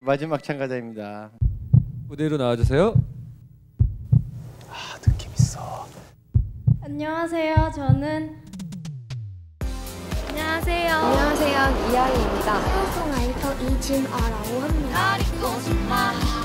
마지막 참가자입니다. 무대로 나와주세요. 아, 느낌 있어. 안녕하세요. 안녕하세요. 이하이입니다. 소송라이터 이진아라고 합니다.